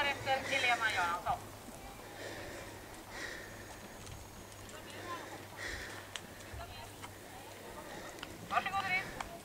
Därefter Helena Göransson. Varsågod in.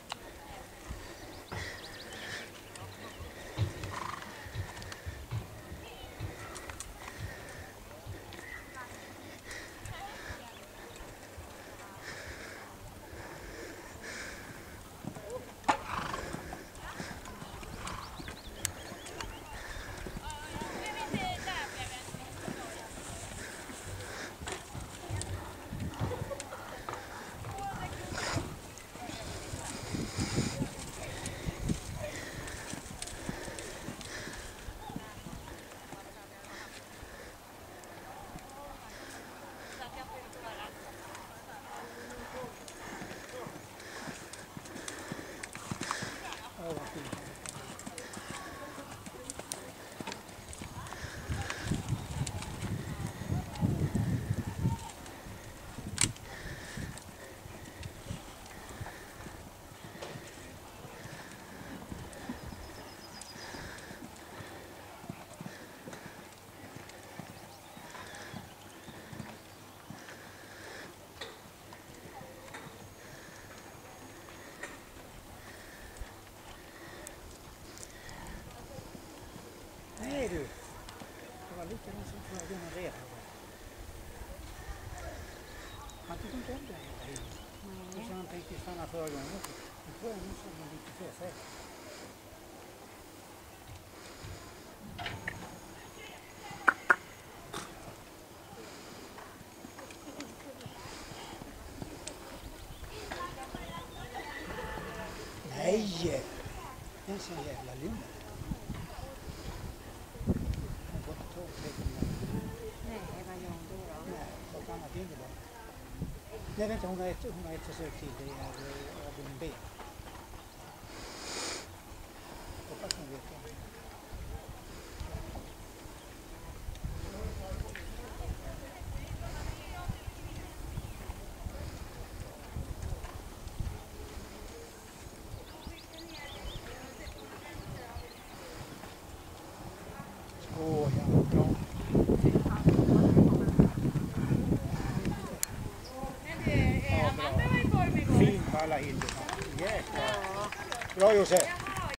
Nej du, det var likadant som förra gången redan. Han tyckte inte om det här inne. Och så han tänkte stanna förra gången också. Nu tror jag nog som han lite för sig. Nej! En sån jävla lugn. Nej, vad gör hon då? Nej, något annat innebär. Nej, vänta, hon har ett försök till. Det är Robin B. Hoppas hon vet det. Åh, ja, bra. Fin på alla hinder. Jäklar. Bra Josef.